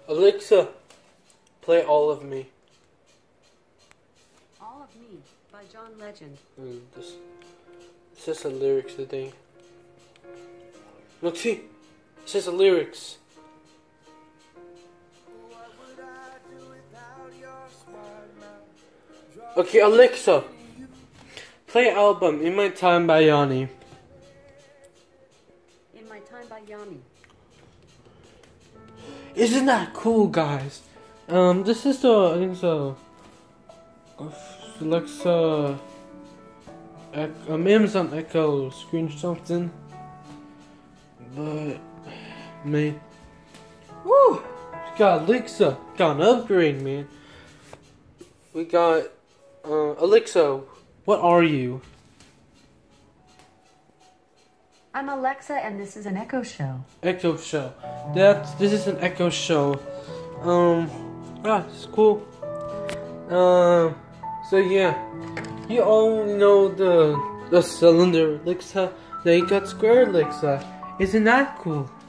Alexa, play All of Me. All of Me by John Legend. It's just the lyrics, the thing. Look, see? It says the lyrics. Okay, Alexa, play album In My Time by Yanni. In My Time by Yanni. Isn't that cool, guys? This is the, I think so, Alexa, Amazon Echo screen something, but, man, woo, we got Alexa, got an upgrade, man. We got, Alexa, what are you? I'm Alexa and this is an Echo Show. Echo Show. This is an Echo Show. It's cool. So yeah, you all know the cylinder Alexa. They got square Alexa. Isn't that cool?